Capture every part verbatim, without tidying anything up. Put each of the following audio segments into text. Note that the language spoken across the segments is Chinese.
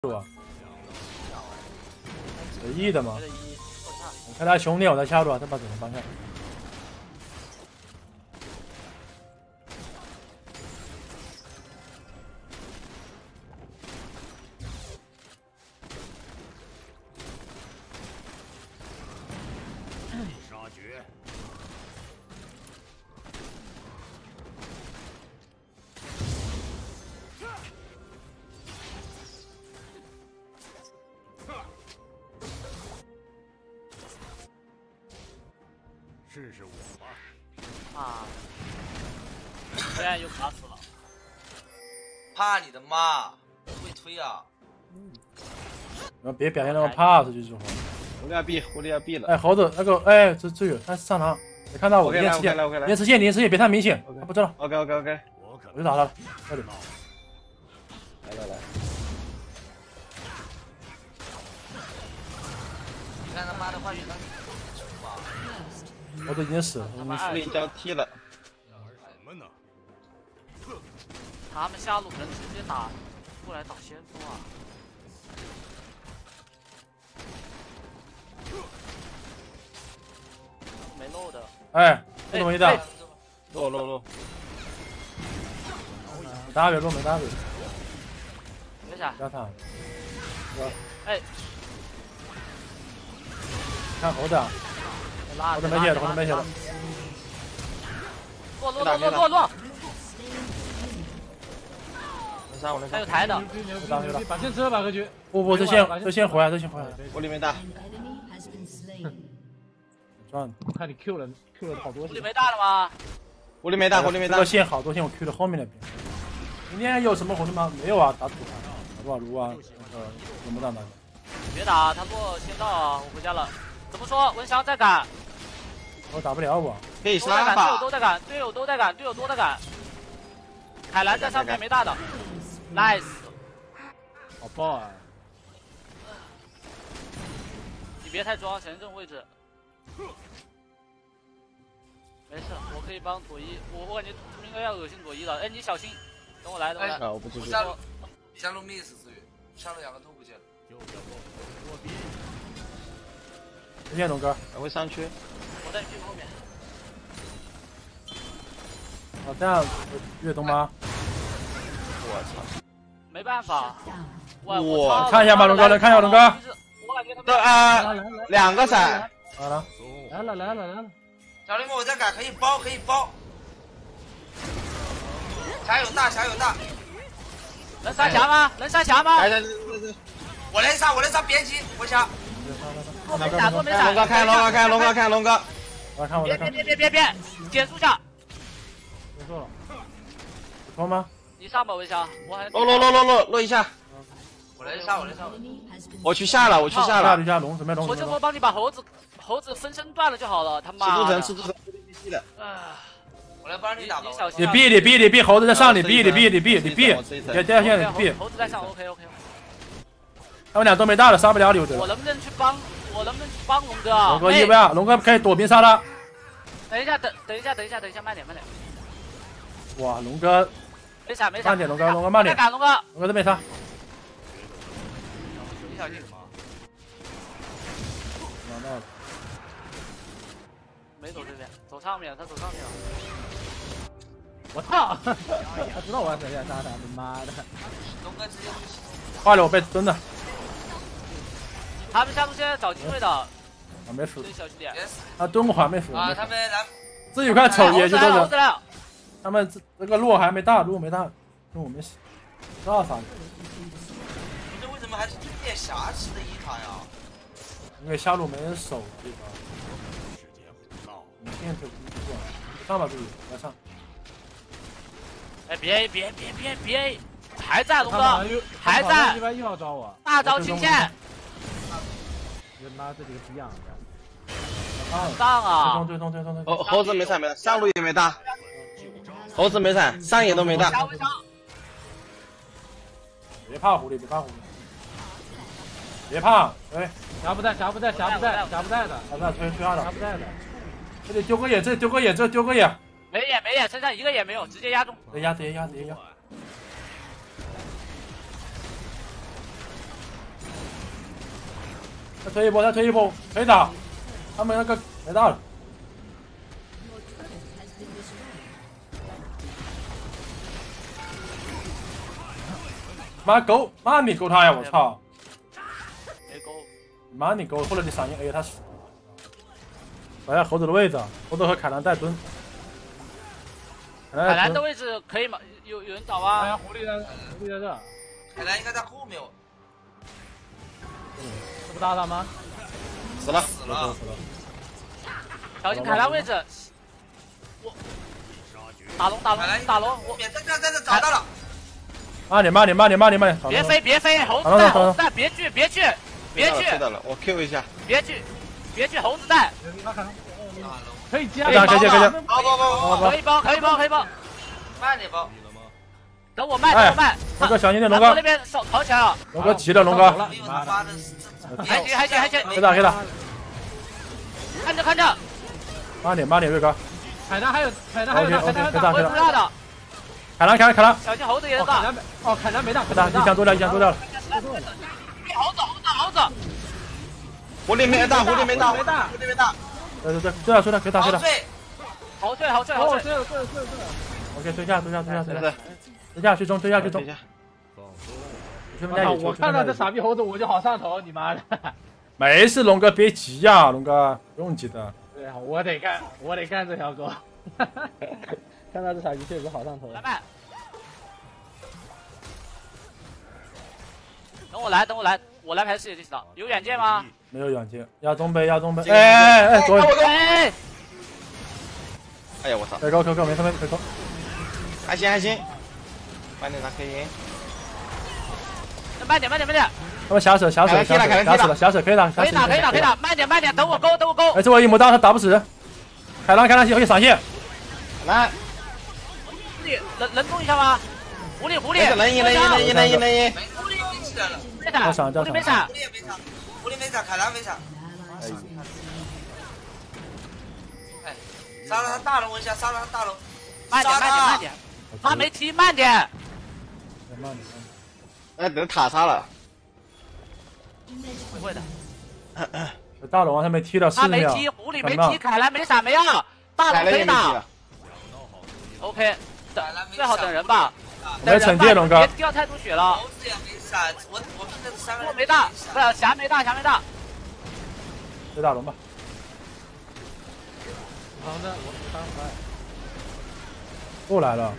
是吧？随意的嘛。你看他兄弟，我在下路啊，他把怎么方向？ 杀绝！ 试试我吧！ 啊！现在又卡死了。 怕你的妈！会推啊！ 嗯，别表现那么怕，这句实话。 狐狸要闭，狐狸要闭了。 哎，猴子，那个，哎，这这有，他上场，没看到我。 连吃线，连吃线，连吃线，别太明显，他不知道。 OK OK OK， 我就打他了，快点。 来来来。 你看他妈的换血， 我都已经死了， 我们实力交替了。 什么呢？ 他们下路可能直接打过来打先锋啊！没漏的。 哎，不容易的。 漏漏漏。 打远路没打远。 没啥。 加他。 哎。 看猴子啊，猴子没血了，猴子没血了。 落落落落落落！ 能杀我能杀。 还有抬的， 把线吃了吧，哥局。不不，这线这线回来，这线回来。 我里面大。 赚了，我看你 Q 了 Q 了好多。 狐狸没大了吗？ 狐狸没大，狐狸没大。 这个线好多线我 Q 了后面那边。今天有什么活动吗？没有啊，打土啊，打多少卢啊？那个怎么打的？ 别打，他落先到啊！我回家了。 怎么说？文祥在赶， 我打不了我， 可以杀吧？ 队友都在赶，队友都在赶，队友都在赶。海蓝在上面没大的 ，nice， 好爆啊！ 你别太装，前正位置。没事，我可以帮左一，我我感觉他们应该要恶心左一了。哎，你小心，等我来，等我来。 啊，我不知道。下路 miss 资源，下路两个都不见了。 就叫做我逼。 谢谢龙哥， 我会上去。 我在屁股后面。 哦，这样越冬吗？ 我操！ 没办法， 我我看一下吧，龙哥，来看一下龙哥。 我感觉他们啊，两个闪。 来了，来了，来了，来了。 小林哥，我在改，可以包，可以包。侠有大，侠有大。 能杀侠吗？能杀侠吗？ 来来来来， 我来杀，我来杀边击，我杀。 过没打，过没打。 龙哥看，龙哥看，龙哥看，龙哥。 我看，我别别别别别别，减速下。 别做了。冲吗？ 你上吧，微笑。我还。 落落落落落落一下。 我来杀，我来杀。 我去下了，我去下了。 下下龙，准备龙。 我就说帮你把猴子猴子分身断了就好了，他妈。 吃猪神，吃猪神，吃的。 啊。 我来帮你打吧。 你逼你逼你逼猴子在上，你逼你逼你逼你逼，别掉线你逼。 猴子在上 ，OK OK。 他们俩都没大了，杀不了你。 我能不能去帮？我能不能去帮龙哥？ 龙哥一 v 二，龙哥可以躲兵杀他。 等一下，等等一下，等一下，等一下，慢点慢点。 哇，龙哥。 没闪没闪。 慢点，龙哥，龙哥慢点。 赶龙哥。 龙哥这边杀。 你小心。 拿到了。 没走这边，走上面，他走上面了。 我操！他知道我要怎样杀他，他妈的！ 龙哥直接坏了，我被蹲了。 他们下路现在找机会的。啊， 没死。 小心点。 啊，蹲过还没死。 啊，他们来。 自己看丑也就这个。 他们这这个路还没大，路没大，路我没死。知道啥？ 这为什么还是对面瑕疵的一塔呀？ 因为下路没人守，对吧？ 时间不到。 你现在上吧，自己来上。 哎，别别别别别，还在龙哥，还在， 又要招我， 大招清线。 你妈这几个逼样的。 上啊！ 追踪追踪追踪追踪。猴猴子没闪没，上路也没大。猴子没闪，上野都没大。 别怕狐狸，别怕狐狸。别怕，哎，侠不在，侠不在，侠不在，侠不在的，侠不在，推推二的，侠不在的。这里丢个野，这里丢个野，这丢个野。 没眼没眼，身上一个也没有，直接压中。 直接压，直接压，直接压。 再推一波，再推一波，可以打。他们那个没大了。妈勾，妈你勾他呀！我操！ 没勾。 妈你勾，或者你闪现 A 他死。找一下猴子的位置，猴子和凯兰带蹲。 凯兰的位置可以吗？有有人找啊？ 哎呀，狐狸在，狐狸在这。 凯兰应该在后面。 这不打他吗？ 死了， 死了， 死了。 小心凯兰位置。我打龙打龙打龙，我在这在这找到了。 慢点慢点慢点慢点慢点。 别飞别飞，猴子蛋猴子蛋，别去别去别去。 知道了，我 Q 一下。 别去别去，猴子蛋。 可以接，可以接可以接。 包包包包，可以包可以包可以包。 慢点包。 等我慢等我慢。 龙哥小心点，龙哥那边跑跑起来了。 龙哥急了，龙哥。 还行还行还行。 可以打可以打。 看着看着。 慢点慢点，瑞哥。 凯南还有凯南还有凯南还有打， 我不要的。 凯兰凯兰凯兰。 小心猴子也打。 哦，凯兰没打，没打，一枪多掉一枪多掉了。 猴子猴子猴子。 狐狸没大，狐狸没大，没大，狐狸没大。 对对对，对了对了，可以打可以打。 好醉好醉好醉。 OK， 追下追下追下追下。追下去中追下去中。 我看到这傻逼猴子我就好上头，你妈的！ 没事，龙哥别急呀，龙哥不用急的。 对啊，我得干，我得干这条狗。看到这傻逼确实好上头。 来慢。等我来，等我来，我来排视野就行了。有远见吗？ 没有远见，压中杯，压中杯。哎哎哎，左。 哎。 哎呀，我操！ 可以扣扣扣，没事没事，可以扣。 还行还行，慢点打可以。 慢点慢点慢点。 他们下手下手下手下手了下手可以打可以打可以打可以打，慢点慢点，等我勾等我勾。 哎，这我一模大他打不死。凯兰凯兰可以闪现。 来。 狐狸能能动一下吗？狐狸狐狸。 能赢能赢能赢能赢能赢。 狐狸没起来了。 没闪，狐狸没闪。 狐狸也没闪，狐狸没闪，凯兰没闪。哎，杀了他大龙一下，杀了他大龙。 慢点慢点慢点，他没踢，慢点。 慢点。 哎，等塔杀了。 不会的。 大龙他没踢了四秒。 他没踢，狐狸没踢，凯兰没闪没要，大龙可以打。OK， 等最好等人吧。 没惩戒龙哥。 别掉太多血了。 猴子也没闪，我我拼的是三个人。 没大，不是霞没大，霞没大。 追大龙吧。 好的，我三块。 过来了。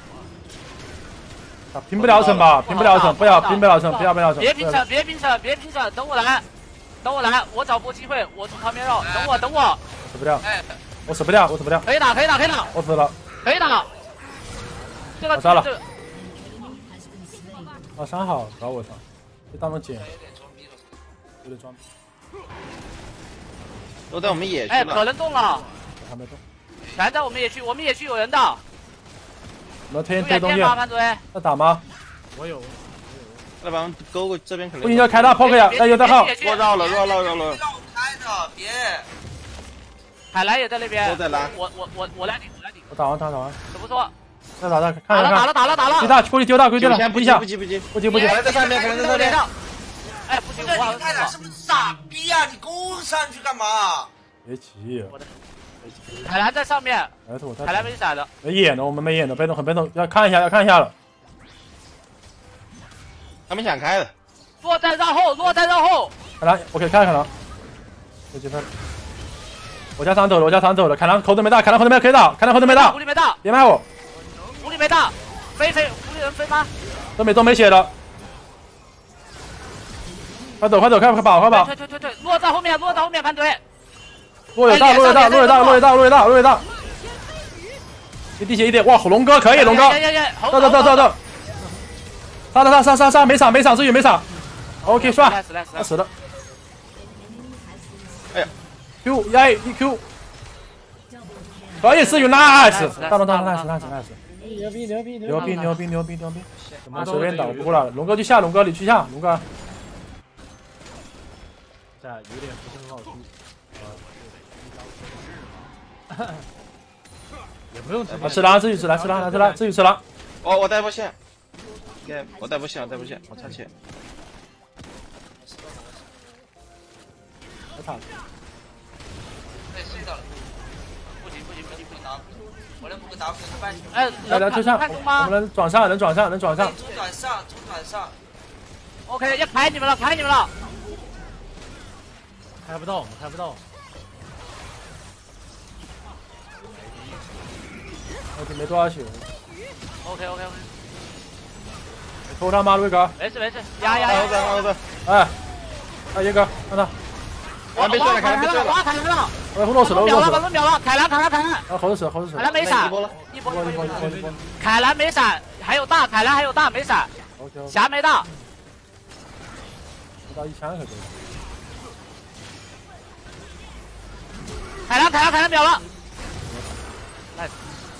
啊，平不了城吧？平不了城，不要平不了城，不要不要城。 别平城，别平城，别平城，等我来，等我来，我找波机会，我从旁边绕，等我等我。 死不掉， 哎， 我死不掉，我死不掉。 可以打，可以打，可以打。 我死了。 可以打。这个我杀了。 这个。 啊，伤好，搞我伤，这当中捡。有点装逼。 都在我们野区了。 哎，可能动了。 还没动。 全在我们野区，我们野区有人的。 我们推推东西。 潘主任。 要打吗？ 我有。 那把勾勾这边可能。 不行，要开大 poke 呀！哎，有在号。 我绕了，绕了，绕了。 让我开的，别。 海蓝也在那边。 都在蓝。 我我我我来顶，我来顶。 我打完，打打完。 怎么说？ 再打打，看看。打了打了打了打了。 丢大，过去丢大，过去丢大， 不急不急不急不急不急。 可能在上面，可能在上面。 哎，不行， 这你泰坦是不是傻逼啊？你攻上去干嘛？ 别急。 海蓝在上面。海蓝没闪的。 没眼的，我们没眼的，被动很被动，要看一下，要看一下了。 他们想开的。 落在绕后，落在绕后。 凯兰，我可以开凯兰。别急他。我家上走了，我家上走了。凯兰口子没大，凯兰口子没可以打，凯兰口子没大。 狐狸没大， 别卖我。 狐狸没大，飞飞，狐狸人飞吗？ 都没都没血了。快走快走，快快跑快跑！ 退退退退，落在后面，落在后面盘腿。 落野大，落野大，落野大，落野大，落野大，落野大。一滴血一点，哇！龙哥可以，龙哥。走走走走走。杀杀杀杀杀杀！没闪没闪，至于没闪。OK， 算。他死了。 哎呀 ，Q 压一 Q。可以，至于 nice， 大龙大龙 nice nice nice。 牛逼牛逼牛逼牛逼牛逼牛逼！我随便打不过了，龙哥去下，龙哥你去下，龙哥。 这有点不是很好出。也不用吃。 吃狼，至于吃狼，吃狼，来吃狼，至于吃狼。 哦，我带波线。我带波线，我带波线，我插切。 差了。 对，睡到了。不行不行不行不行，打，我能不给 W 是半球。 哎， 来来推上， 看中吗？ 我们能转上，能转上，能转上。 中转上，中转上。 OK， 要开你们了，开你们了。 开不到，开不到。 我没多少血。 OK OK OK。 偷他妈瑞哥。 没事没事，压压压。 儿子儿子。 哎，哎野哥，看他。 凯兰被睡了，凯兰被睡了。 哇，凯兰了。 哎，落死了，落死了。 秒了，凯兰凯兰凯兰。 啊，猴子死，猴子死。 凯兰没闪。 一波了， 一波一波一波一波。 凯兰没闪，还有大，凯兰还有大没闪。 OK。 霞没大。 不到一枪可以。 凯兰凯兰凯兰秒了。nice。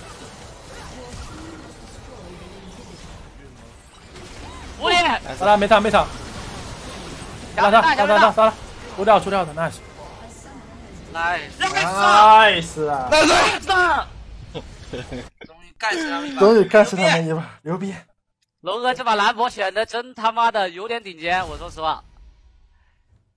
无敌。 杀他，没杀没杀。杀他，杀他，杀他，杀他，出掉出掉的 ，nice。 nice nice 啊 nice。 终于干死他们一把。 终于干死他们一把，牛逼！ 龙哥这把兰博选的真他妈的有点顶尖，我说实话。